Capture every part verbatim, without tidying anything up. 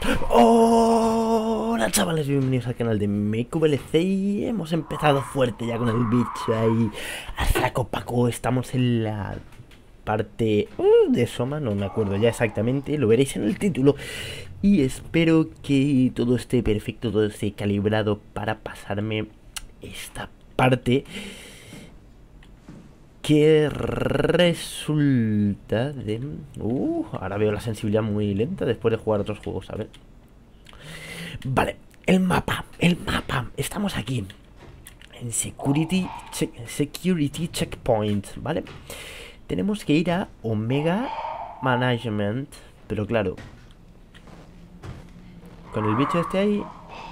Hola chavales, bienvenidos al canal de MecuVLC y hemos empezado fuerte ya con el bicho ahí a saco paco. Estamos en la parte uh, de Soma, no me acuerdo ya exactamente, lo veréis en el título. Y espero que todo esté perfecto, todo esté calibrado para pasarme esta parte, que resulta de... Uh, ahora veo la sensibilidad muy lenta después de jugar otros juegos, a ver. Vale, el mapa, el mapa. Estamos aquí en Security, check, security Checkpoint, ¿vale? Tenemos que ir a Omega Management, pero claro, con el bicho este ahí...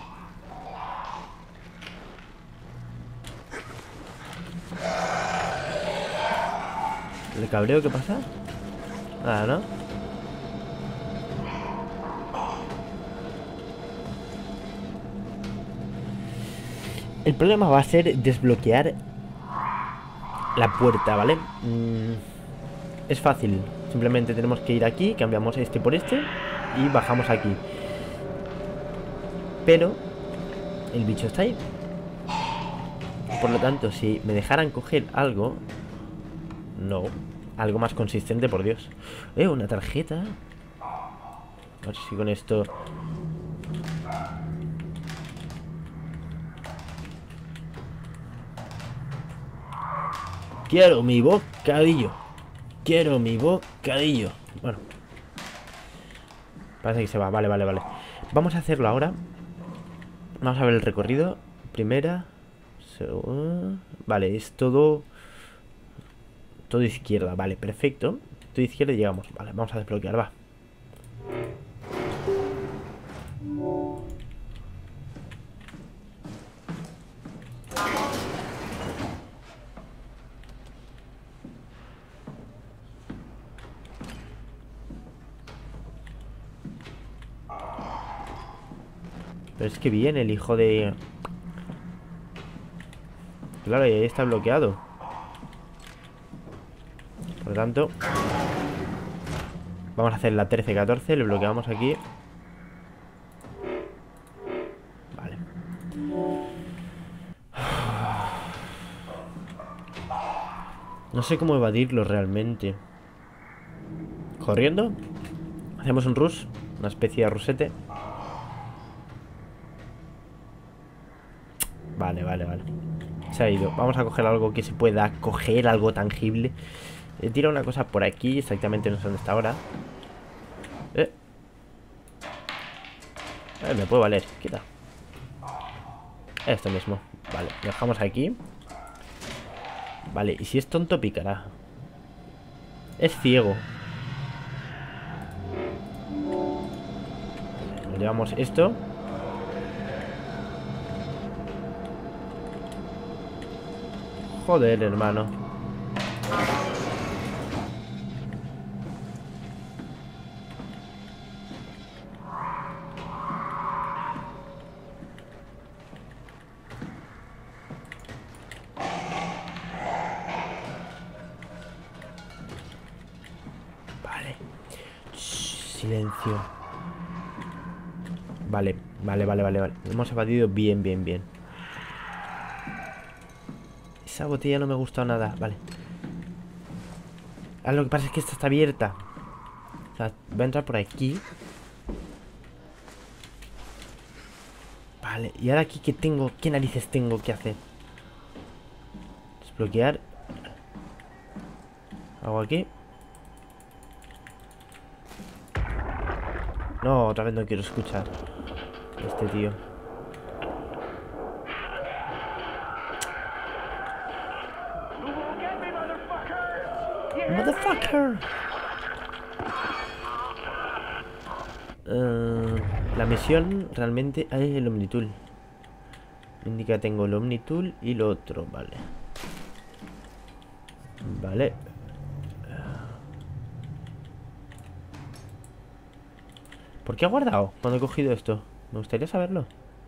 ¿El cabreo qué pasa? Nada, ¿no? El problema va a ser desbloquear la puerta, ¿vale? Mm, es fácil. Simplemente tenemos que ir aquí, cambiamos este por este y bajamos aquí. Pero el bicho está ahí. Por lo tanto, si me dejaran coger algo... No, algo más consistente, por Dios. Eh, una tarjeta. A ver si con esto... Quiero mi bocadillo. Quiero mi bocadillo. Bueno, parece que se va, vale, vale, vale. Vamos a hacerlo ahora. Vamos a ver el recorrido. Primera, segunda... Vale, es todo... Todo izquierda, vale, perfecto. Todo izquierda y llegamos, vale, vamos a desbloquear, va. Pero es que viene el hijo de... Claro, y ahí está bloqueado. Por lo tanto, vamos a hacer la trece catorce. Le bloqueamos aquí. Vale. No sé cómo evadirlo realmente. Corriendo. Hacemos un rush. Una especie de rusete. Vale, vale, vale. Se ha ido. Vamos a coger algo que se pueda coger, algo tangible. He tirado una cosa por aquí. Exactamente no sé dónde está ahora. Eh. Eh, me puede valer. Quita. Esto mismo. Vale, lo dejamos aquí. Vale, y si es tonto picará. Es ciego. Nos llevamos esto. Joder, hermano. Vale. Shh, silencio. Vale, vale, vale, vale, vale. Hemos evadido bien, bien, bien. Esa botella no me ha gustado nada. Vale. Ah, lo que pasa es que esta está abierta. O sea, voy a entrar por aquí. Vale, y ahora aquí ¿qué tengo? ¿Qué narices tengo que hacer? Desbloquear. Hago aquí. No, otra vez no quiero escuchar este tío. Motherfucker. Uh, la misión realmente... Ah, es el Omnitool. Me indica que tengo el Omnitool y lo otro, vale. Vale. ¿Por qué ha guardado cuando he cogido esto? Me gustaría saberlo.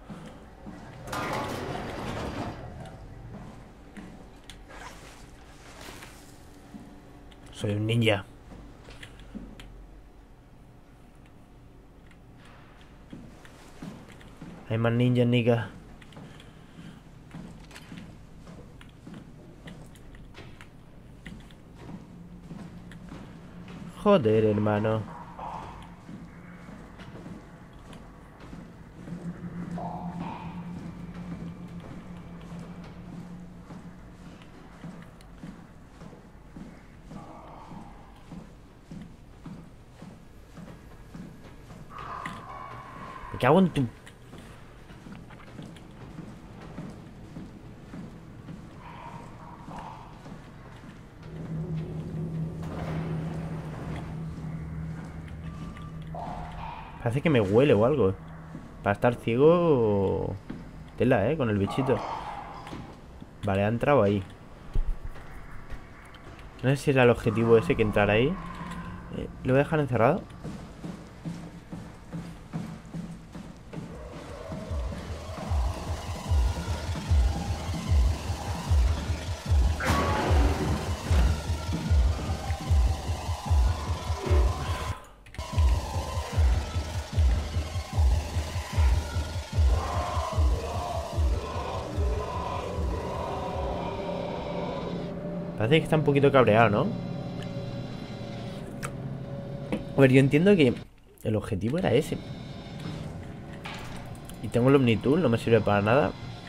Soy un ninja. Hay más ninjas, Nika. Joder, hermano. Me cago en tu... Parece que me huele o algo. Para estar ciego... Tela, eh, con el bichito. Vale, ha entrado ahí. No sé si era el objetivo ese que entrar ahí. eh, ¿Lo voy a dejar encerrado? Parece que está un poquito cabreado, ¿no? A ver, yo entiendo que el objetivo era ese. Y tengo el Omnitool, no me sirve para nada.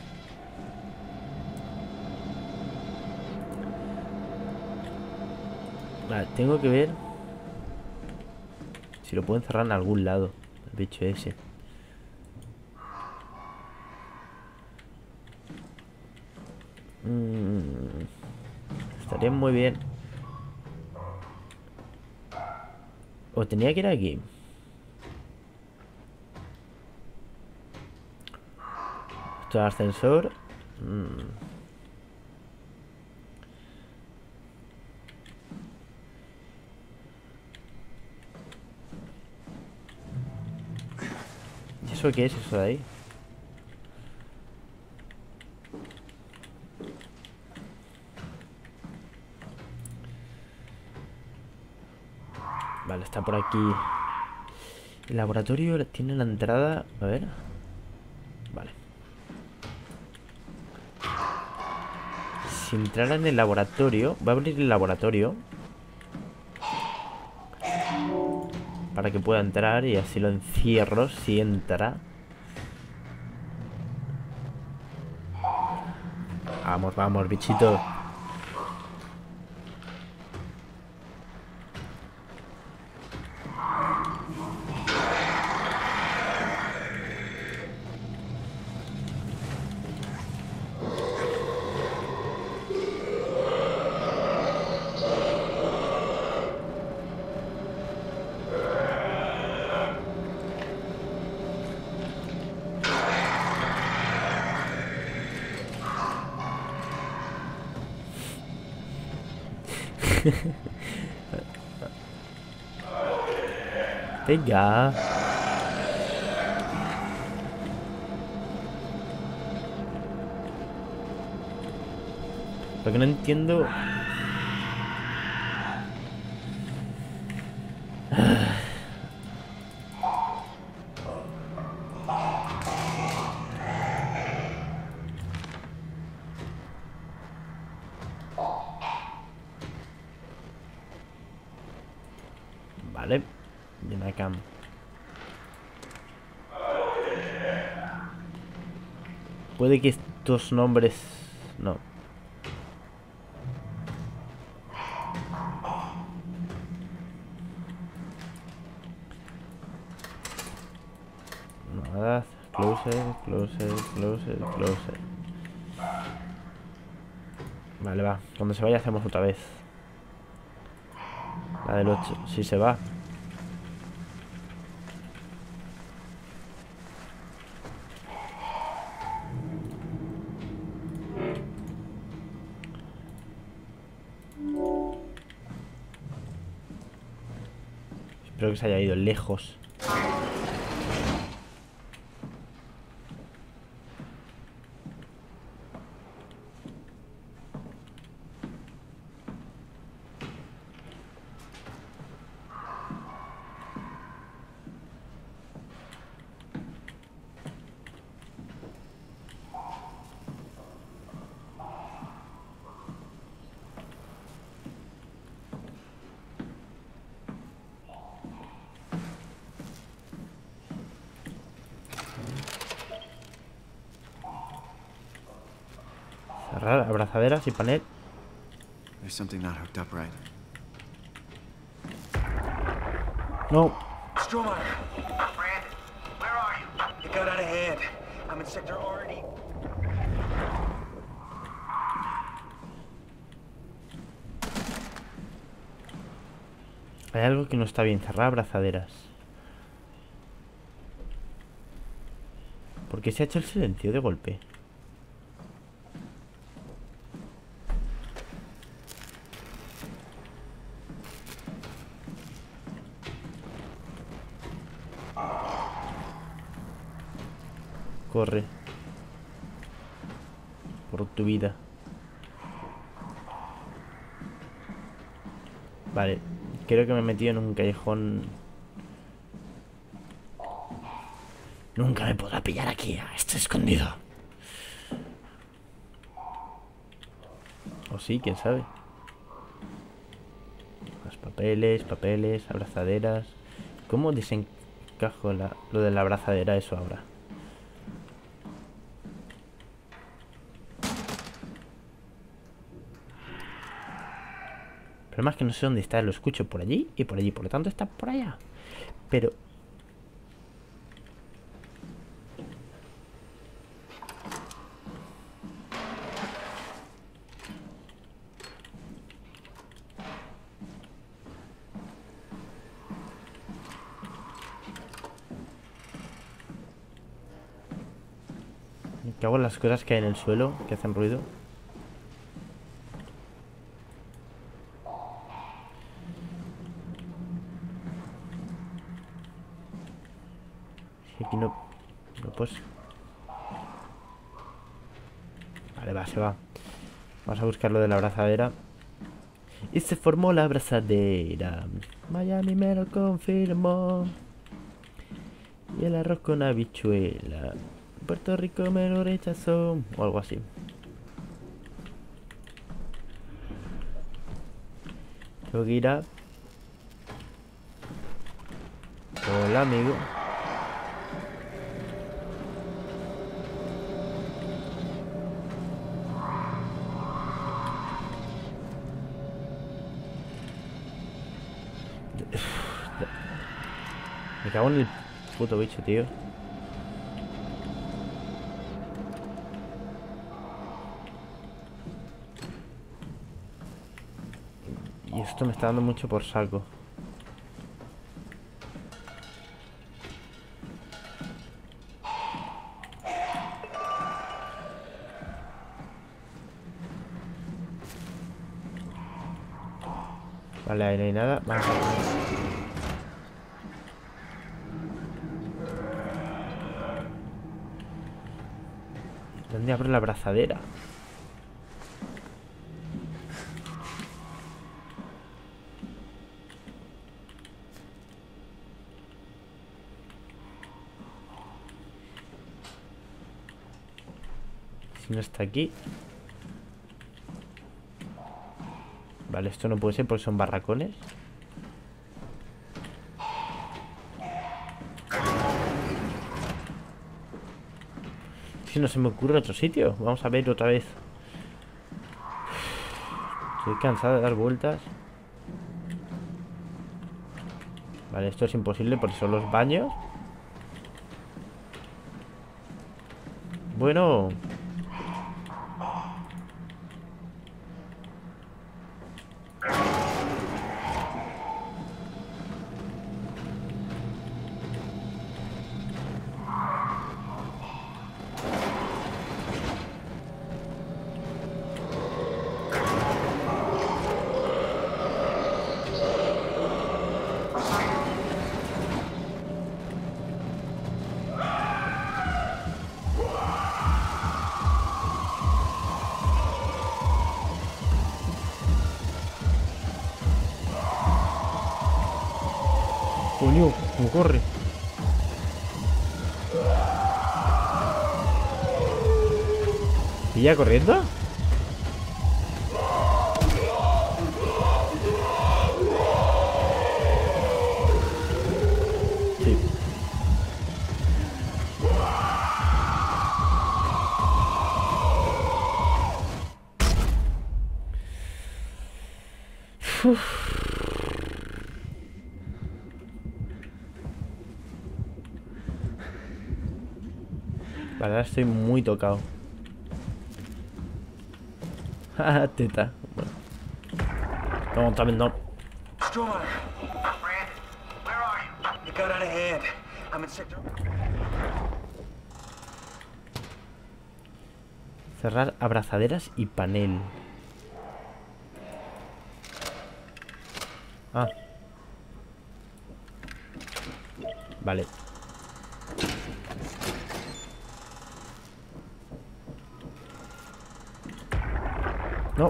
Vale, tengo que ver si lo puedo encerrar en algún lado, el bicho ese. Mm, estaría muy bien. O tenía que ir aquí. Esto es ascensor. Mm. ¿Y eso qué es eso de ahí? Vale, está por aquí. El laboratorio tiene la entrada. A ver. Vale. Si entrara en el laboratorio, voy a abrir el laboratorio para que pueda entrar y así lo encierro si entra. Vamos, vamos, bichito. Venga. Lo que no entiendo... Vale. Ven acá. Puede que estos nombres... No. Nada. Closer, closer, closer, closer. Vale, va. Cuando se vaya hacemos otra vez. La del ocho. Si se va. Espero que se haya ido lejos. Cerrar, abrazaderas y panel. There's something not hooked up right. No. Stromer! Brandon, where are you? It got out of hand. I'm in sector R and E. Hay algo que no está bien. Cerrar abrazaderas. ¿Por qué se ha hecho el silencio de golpe? Corre. Por tu vida. Vale. Creo que me he metido en un callejón. Nunca me podrá pillar aquí. Estoy escondido. O sí, quién sabe. Más papeles, papeles, abrazaderas. ¿Cómo desencajo la, lo de la abrazadera eso ahora? El problema es que no sé dónde está, lo escucho por allí y por allí, por lo tanto está por allá. Pero... me cago en las cosas que hay en el suelo, que hacen ruido. Aquí no... no pues... Vale, va, se va. Vamos a buscar lo de la abrazadera. Y se formó la abrazadera. Miami me lo confirmó. Y el arroz con habichuela. Puerto Rico me lo rechazó. O algo así. Tengo que ir a... Hola, amigo. Me cago en el puto bicho, tío. Y esto me está dando mucho por saco. Vale, ahí no hay nada. Vamos a ver. ¿Dónde abro la abrazadera? Si no está aquí. Vale, esto no puede ser porque son barracones. Si no se me ocurre otro sitio. Vamos a ver otra vez. Estoy cansado de dar vueltas. Vale, esto es imposible porque son los baños. Bueno. Coño, ¿cómo corre? ¿Pilla corriendo? Sí. Uf. Vale, ahora estoy muy tocado. Ah, teta. Bueno. No, también no. Strummer. Brandon, where are you? It got out of hand. I'm in sector. Cerrar abrazaderas y panel. Ah. Vale. No.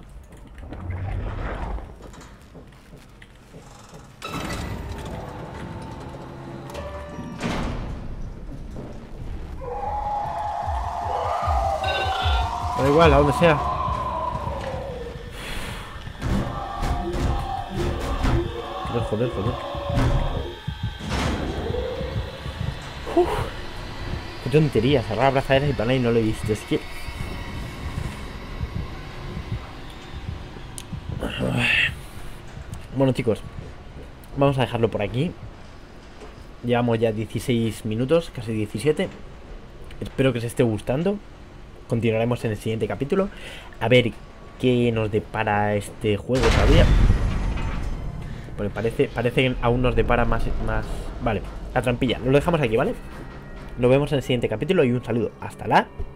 Da igual, a donde sea. Joder, joder, joder. Uf. Qué tontería, cerrar abrazaderas y panel y no lo he visto. Es que... Bueno, chicos, vamos a dejarlo por aquí. Llevamos ya dieciséis minutos, casi diecisiete. Espero que os esté gustando. Continuaremos en el siguiente capítulo. A ver qué nos depara este juego todavía. Porque parece, parece que aún nos depara más, más... Vale, la trampilla. Lo dejamos aquí, ¿vale? Nos vemos en el siguiente capítulo y un saludo. Hasta la